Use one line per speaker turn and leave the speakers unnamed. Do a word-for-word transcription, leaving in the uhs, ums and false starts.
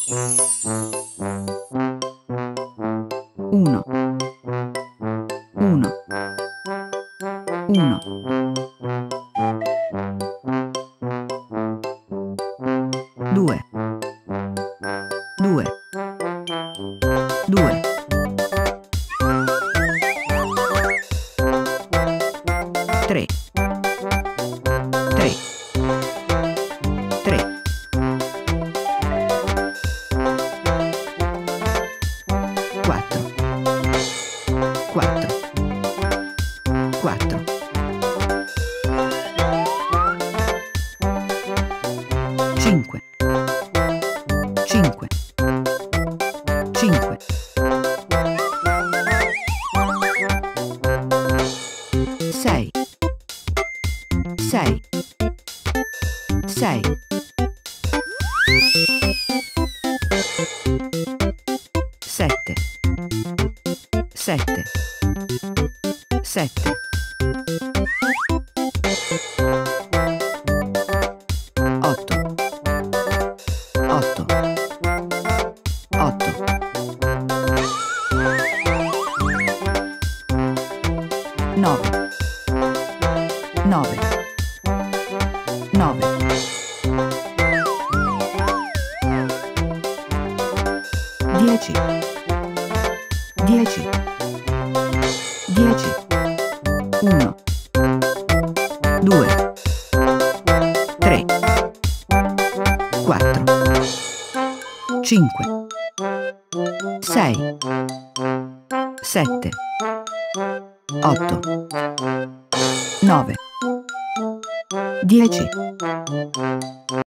uno, uno, uno, due, due, due, tre, tre, tre, quattro, quattro, quattro, cinque, cinque, cinque, sei, sei, sei, sette, sette, sette, otto, otto, otto, nove, nove, nove, dieci, dieci, dieci, uno, due, tre, quattro, cinque, sei, sette, otto, nove, dieci.